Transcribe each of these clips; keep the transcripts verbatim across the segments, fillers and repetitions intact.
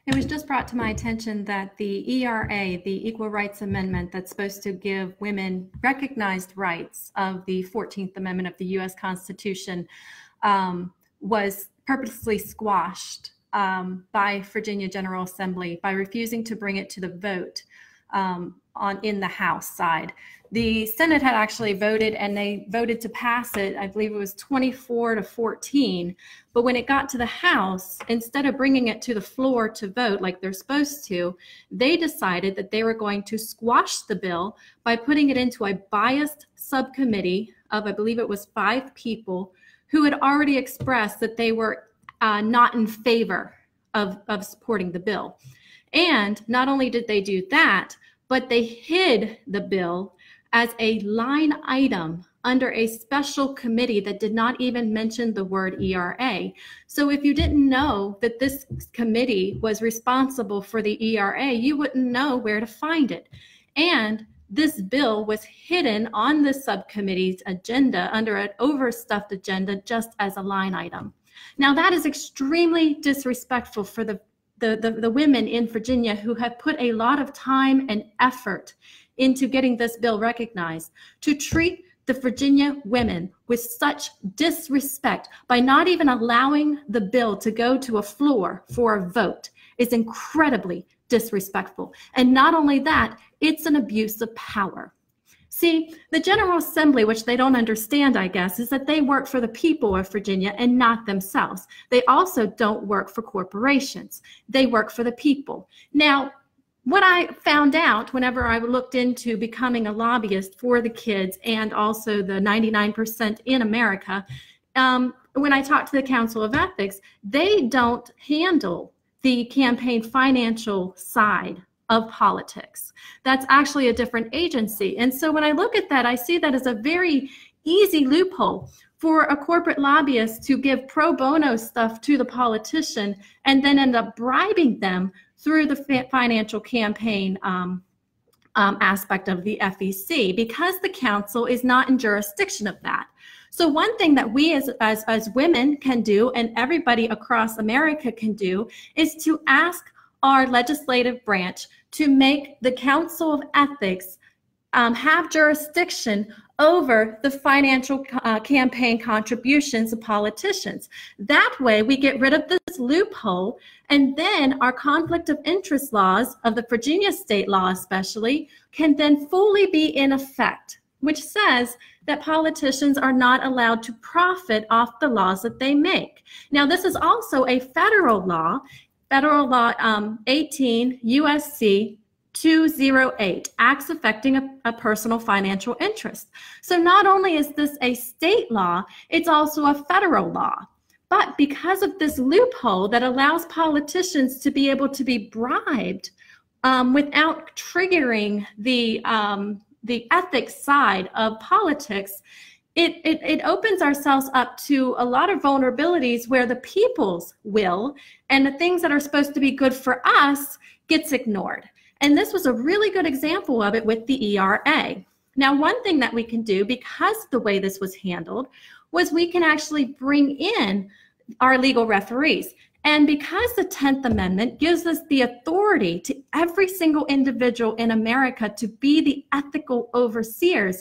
It was just brought to my attention that the E R A, the Equal Rights Amendment that's supposed to give women recognized rights of the fourteenth Amendment of the U S Constitution, um, was purposely squashed um, by Virginia General Assembly by refusing to bring it to the vote um, on in the House side. The Senate had actually voted, and they voted to pass it. I believe it was twenty-four to fourteen. But when it got to the House, instead of bringing it to the floor to vote like they're supposed to, they decided that they were going to squash the bill by putting it into a biased subcommittee of, I believe it was five people, who had already expressed that they were uh, not in favor of, of supporting the bill. And not only did they do that, but they hid the bill as a line item under a special committee that did not even mention the word E R A. So if you didn't know that this committee was responsible for the E R A, you wouldn't know where to find it. And this bill was hidden on the subcommittee's agenda under an overstuffed agenda just as a line item. Now that is extremely disrespectful for the The, the, the women in Virginia who have put a lot of time and effort into getting this bill recognized. To treat the Virginia women with such disrespect by not even allowing the bill to go to a floor for a vote is incredibly disrespectful. And not only that, it's an abuse of power. See, the General Assembly, which they don't understand, I guess, is that they work for the people of Virginia and not themselves. They also don't work for corporations. They work for the people. Now, what I found out whenever I looked into becoming a lobbyist for the kids and also the ninety-nine percent in America, um, when I talked to the Council of Ethics, they don't handle the campaign financial side of politics. That's actually a different agency. And so when I look at that, I see that as a very easy loophole for a corporate lobbyist to give pro bono stuff to the politician and then end up bribing them through the financial campaign um, um, aspect of the F E C, because the council is not in jurisdiction of that. So one thing that we as, as, as women can do, and everybody across America can do, is to ask our legislative branch to make the Council of Ethics um, have jurisdiction over the financial uh, campaign contributions of politicians. That way we get rid of this loophole, and then our conflict of interest laws of the Virginia state law especially can then fully be in effect, which says that politicians are not allowed to profit off the laws that they make. Now this is also a federal law. Federal Law um, eighteen U S C two oh eight, acts affecting a, a personal financial interest. So not only is this a state law, it's also a federal law. But because of this loophole that allows politicians to be able to be bribed um, without triggering the, um, the ethics side of politics, It, it, it opens ourselves up to a lot of vulnerabilities where the people's will and the things that are supposed to be good for us gets ignored. And this was a really good example of it with the E R A. Now, one thing that we can do, because of the way this was handled, was we can actually bring in our legal referees. And because the tenth Amendment gives us the authority to every single individual in America to be the ethical overseers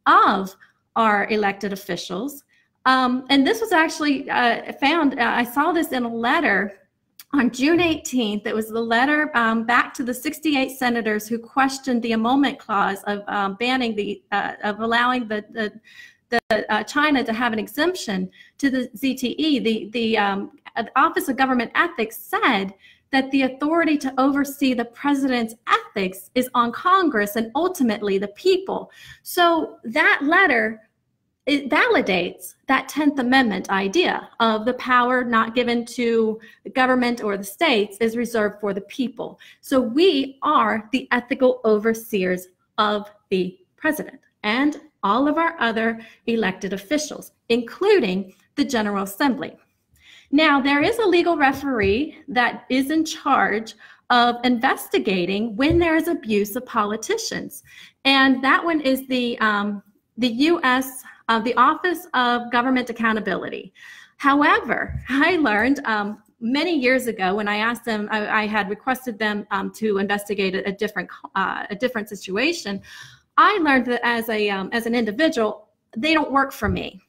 of our elected officials. Um, and this was actually uh, found, uh, I saw this in a letter on June eighteenth. It was the letter um, back to the sixty-eight senators who questioned the annulment clause of um, banning the, uh, of allowing the, the, the uh, China to have an exemption to the Z T E. The, the um, Office of Government Ethics said that the authority to oversee the president's ethics is on Congress and ultimately the people. So that letter, it validates that tenth Amendment idea of the power not given to the government or the states is reserved for the people. So we are the ethical overseers of the president and all of our other elected officials, including the General Assembly. Now, there is a legal referee that is in charge of investigating when there is abuse of politicians. And that one is the, um, the U S, uh, the Office of Government Accountability. However, I learned um, many years ago, when I asked them, I, I had requested them um, to investigate a, a different uh, a different situation. I learned that as a um, as an individual, they don't work for me.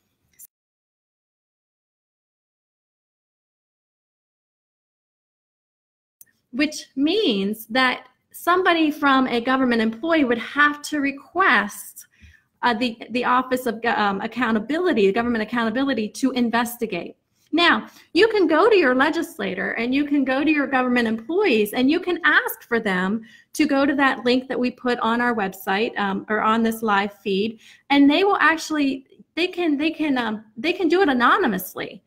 Which means that somebody from a government employee would have to request uh, the, the Office of um, Accountability, Government Accountability, to investigate. Now, you can go to your legislator and you can go to your government employees and you can ask for them to go to that link that we put on our website um, or on this live feed, and they will actually, they can, they can, um, they can do it anonymously.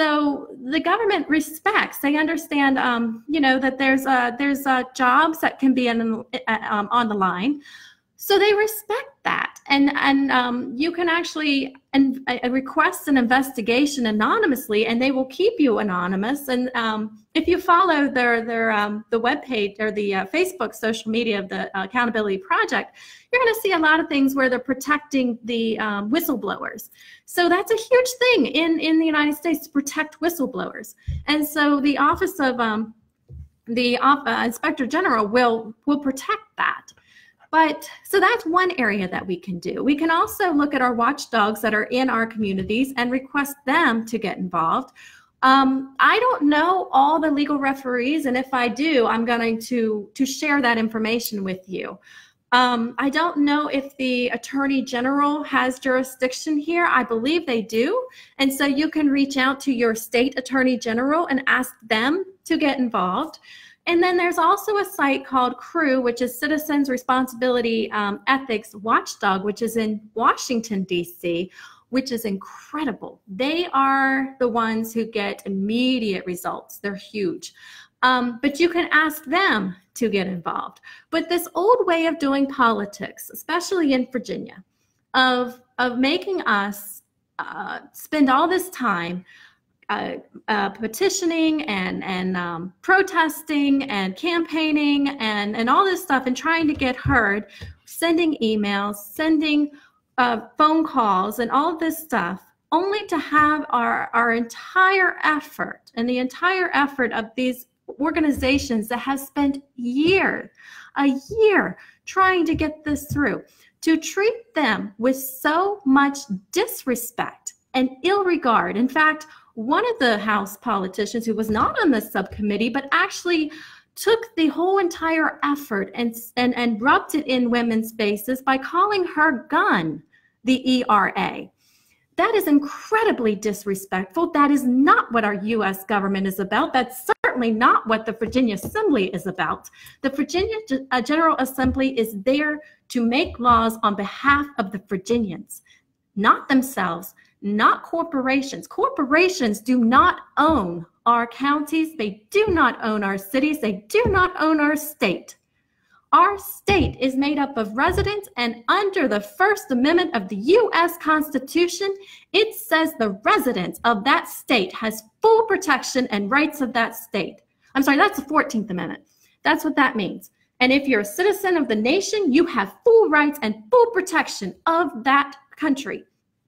So the government respects, they understand, um, you know, that there's uh, there's uh, jobs that can be in, uh, um, on the line. So they respect that. And, and um, you can actually and, uh, request an investigation anonymously, and they will keep you anonymous. And um, if you follow their, their um, the webpage or the uh, Facebook social media of the uh, Accountability Project, you're going to see a lot of things where they're protecting the um, whistleblowers. So that's a huge thing in, in the United States, to protect whistleblowers. And so the Office of um, the uh, Inspector General will, will protect that. But so that's one area that we can do. We can also look at our watchdogs that are in our communities and request them to get involved. Um, I don't know all the legal referees, and if I do, I'm going to, to share that information with you. Um, I don't know if the Attorney General has jurisdiction here. I believe they do. And so you can reach out to your state Attorney General and ask them to get involved. And then there's also a site called CREW, which is Citizens Responsibility um, Ethics Watchdog, which is in Washington, D C, which is incredible. They are the ones who get immediate results. They're huge. Um, but you can ask them to get involved. But this old way of doing politics, especially in Virginia, of, of making us uh, spend all this time Uh, uh, petitioning and, and um, protesting and campaigning and, and all this stuff and trying to get heard, sending emails, sending uh, phone calls and all this stuff, only to have our, our entire effort and the entire effort of these organizations that have spent years, a year trying to get this through, to treat them with so much disrespect and ill regard. In fact, one of the House politicians who was not on this subcommittee, but actually took the whole entire effort and, and, and rubbed it in women's faces by calling her gun the E R A. That is incredibly disrespectful. That is not what our U S government is about. That's certainly not what the Virginia Assembly is about. The Virginia General Assembly is there to make laws on behalf of the Virginians, not themselves, not corporations. Corporations do not own our counties. They do not own our cities. They do not own our state. Our state is made up of residents, and under the First Amendment of the U S Constitution, it says the residents of that state has full protection and rights of that state. I'm sorry, that's the fourteenth Amendment. That's what that means. And if you're a citizen of the nation, you have full rights and full protection of that country.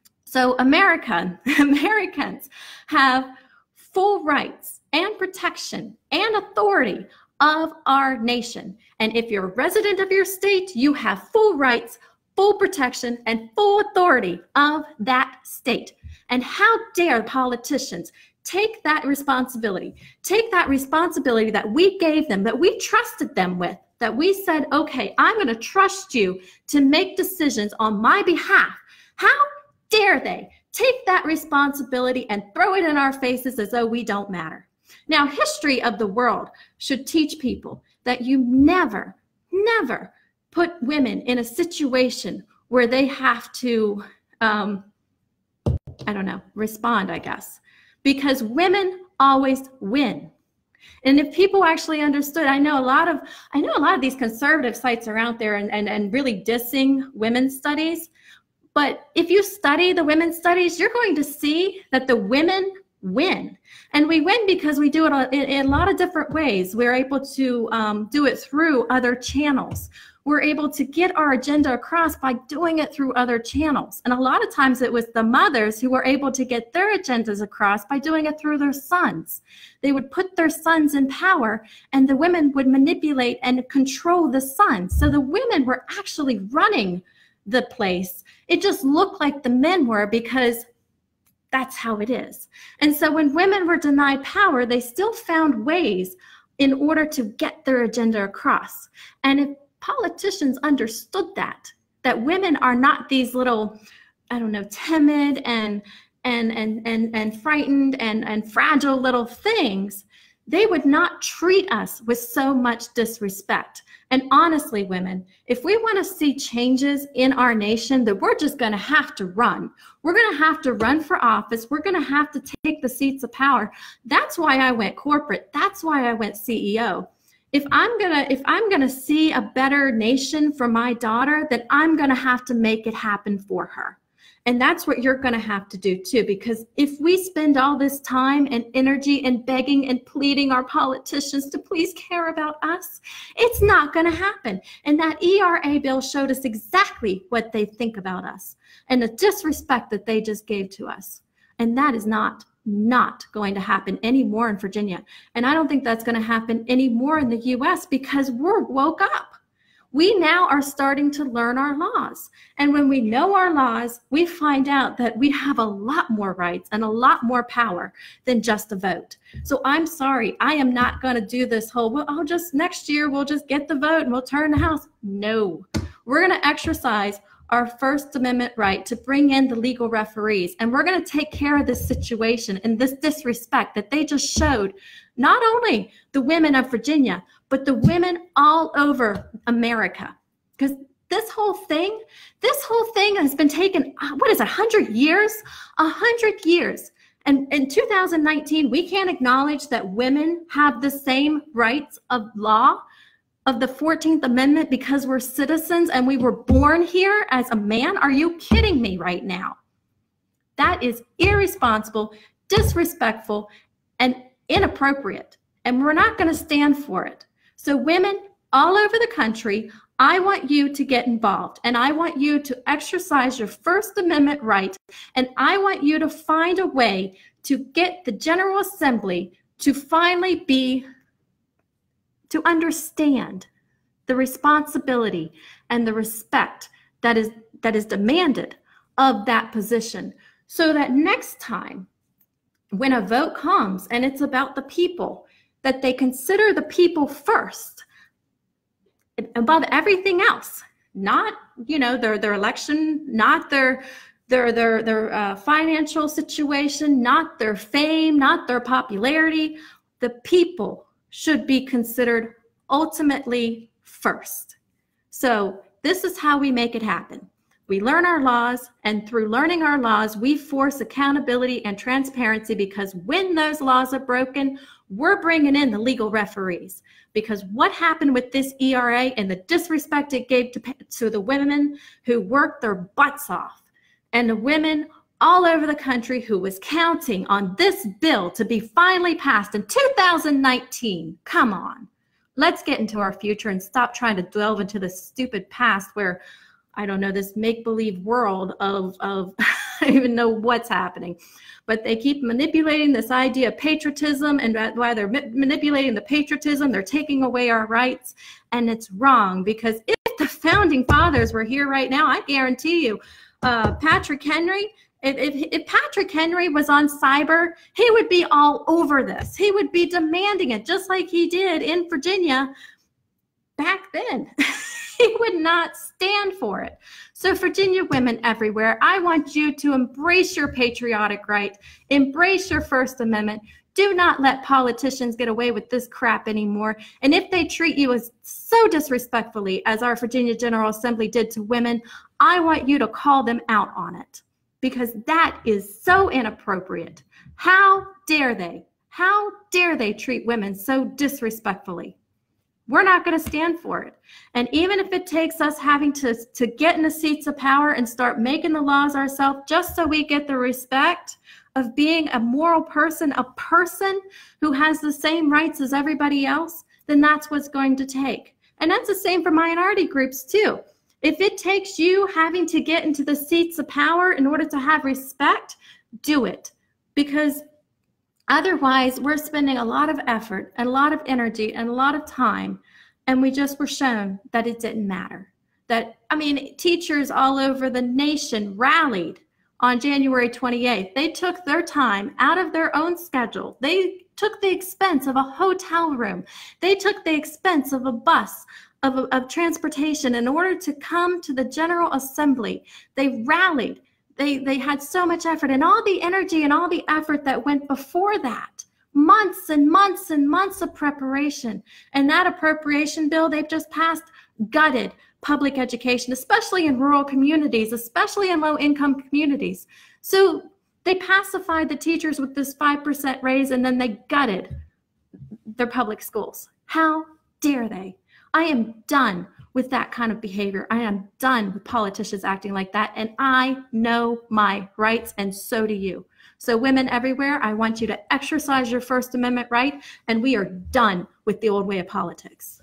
So American, Americans have full rights and protection and authority of our nation. And if you're a resident of your state, you have full rights, full protection, and full authority of that state. And how dare politicians take that responsibility, take that responsibility that we gave them, that we trusted them with, that we said, okay, I'm going to trust you to make decisions on my behalf. How dare they take that responsibility and throw it in our faces as though we don't matter? Now, history of the world should teach people that you never, never put women in a situation where they have to, um, I don't know, respond, I guess, because women always win. And if people actually understood, I know a lot of, I know a lot of these conservative sites are out there and, and, and really dissing women's studies. But if you study the women's studies, you're going to see that the women win. And we win because we do it in, in a lot of different ways. We're able to um, do it through other channels. were able to get our agenda across by doing it through other channels. And a lot of times it was the mothers who were able to get their agendas across by doing it through their sons. They would put their sons in power, and the women would manipulate and control the sons. So the women were actually running the place. It just looked like the men were, because that's how it is. And so when women were denied power, they still found ways in order to get their agenda across. And if politicians understood that, that women are not these little, I don't know, timid and and and and, and frightened and, and fragile little things, they would not treat us with so much disrespect. And honestly, women, if we want to see changes in our nation, that we're just going to have to run. We're going to have to run for office. We're going to have to take the seats of power. That's why I went corporate. That's why I went C E O. If I'm gonna, if I'm gonna see a better nation for my daughter, then I'm gonna have to make it happen for her. And that's what you're gonna have to do too, because if we spend all this time and energy and begging and pleading our politicians to please care about us, it's not gonna happen. And that E R A bill showed us exactly what they think about us and the disrespect that they just gave to us. And that is not not going to happen anymore in Virginia. And I don't think that's going to happen anymore in the U S, because we're woke up. We now are starting to learn our laws. And when we know our laws, we find out that we have a lot more rights and a lot more power than just a vote. So I'm sorry, I am not going to do this whole, well, I'll just next year we'll just get the vote and we'll turn the House. No, we're going to exercise our First Amendment right to bring in the legal referees. And we're going to take care of this situation and this disrespect that they just showed, not only the women of Virginia, but the women all over America. Because this whole thing, this whole thing has been taken, what is it, one hundred years? one hundred years. And in two thousand nineteen, we can't acknowledge that women have the same rights of law of the fourteenth Amendment because we're citizens and we were born here as a man? Are you kidding me right now? That is irresponsible, disrespectful, and inappropriate. And we're not going to stand for it. So women all over the country, I want you to get involved, and I want you to exercise your First Amendment right, and I want you to find a way to get the General Assembly to finally be to understand the responsibility and the respect that is that is demanded of that position, so that next time when a vote comes and it's about the people, that they consider the people first above everything else, not, you know, their their election, not their their their their uh, financial situation, not their fame, not their popularity. The people should be considered ultimately first. So this is how we make it happen. We learn our laws, and through learning our laws, we force accountability and transparency, because when those laws are broken, we're bringing in the legal referees. Because what happened with this E R A and the disrespect it gave to, to the women who worked their butts off, and the women all over the country who was counting on this bill to be finally passed in two thousand nineteen. Come on, let's get into our future and stop trying to delve into the stupid past where, I don't know, this make-believe world of, of I don't even know what's happening. But they keep manipulating this idea of patriotism, and while they're ma manipulating the patriotism, they're taking away our rights. And it's wrong, because if the founding fathers were here right now, I guarantee you, uh, Patrick Henry, If, if, if Patrick Henry was on cyber, he would be all over this. He would be demanding it, just like he did in Virginia back then. He would not stand for it. So Virginia women everywhere, I want you to embrace your patriotic right, embrace your First Amendment. Do not let politicians get away with this crap anymore. And if they treat you as so disrespectfully as our Virginia General Assembly did to women, I want you to call them out on it, because that is so inappropriate. How dare they? How dare they treat women so disrespectfully? We're not going to stand for it. And even if it takes us having to, to get in the seats of power and start making the laws ourselves just so we get the respect of being a moral person, a person who has the same rights as everybody else, then that's what's going to take. And that's the same for minority groups too. If it takes you having to get into the seats of power in order to have respect, do it. Because otherwise, we're spending a lot of effort and a lot of energy and a lot of time, and we just were shown that it didn't matter. That, I mean, teachers all over the nation rallied on January twenty-eighth. They took their time out of their own schedule. They took the expense of a hotel room. They took the expense of a bus, of, of transportation in order to come to the General Assembly. They rallied. They, they had so much effort, and all the energy and all the effort that went before that. Months and months and months of preparation. And that appropriation bill they've just passed gutted public education, especially in rural communities, especially in low-income communities. So they pacified the teachers with this five percent raise, and then they gutted their public schools. How dare they? I am done with that kind of behavior. I am done with politicians acting like that, and I know my rights, and so do you. So women everywhere, I want you to exercise your First Amendment right, and we are done with the old way of politics.